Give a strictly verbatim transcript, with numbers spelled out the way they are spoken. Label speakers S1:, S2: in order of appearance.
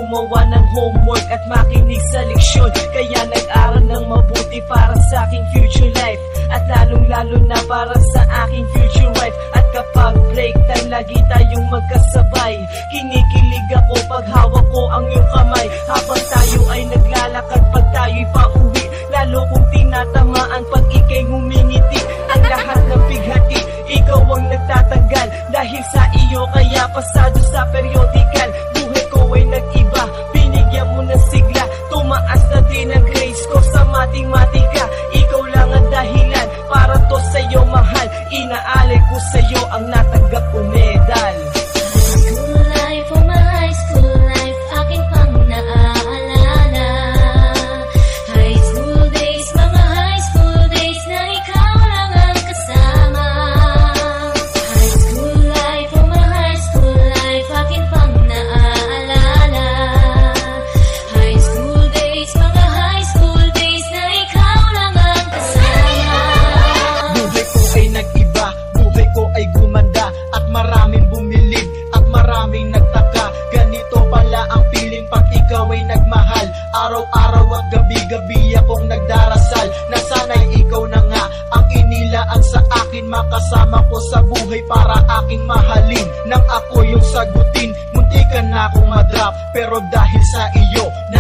S1: gumawa ng homework at makinig sa leksyon. Kaya nag-aral ng mabuti para sa aking future life, at lalong lalo na para sa aking future wife. At kapag break time, lagi tayong magkasabay. Kinikilig ako pag hawak ko ang iyong kamay, habang tayo ay naglalakad pag tayo'y pauwi. Lalo kung tinatamaan pag ika'y ngumingiti. Ang lahat ng bighati, ikaw ang nagtatanggal. Dahil sa iyo kaya pasado sa periodical. Buhay ko ay nag-iba, binigyan mo ng sigla. Tumaas na din ang grades ko sa matematika. Ikaw lang ang dahilan para to sa'yo mahal. Inaalay ko sa'yo ang natanggap ko medal.
S2: School life, oh my high school life, aking pang naaalala. High school days, mga high school days na ikaw lang ang kasama. High school life, oh my high school life, aking pang naaalala. High school days, mga high school days na ikaw lang ang kasama.
S3: Buhay ko ay nag-iba, buhay ko ay gumanda, at maraming bumilig, at maraming nagtaka. Ganito pala ang feeling pag ikaw ay nagmahal. Araw-araw at gabi-gabi akong nagdarasal na sana'y ikaw na nga ang inilaan sa akin. Makasama ko sa buhay para aking mahalin. Nang ako yung sagutin, muntikan na akong madrop, pero dahil sa iyo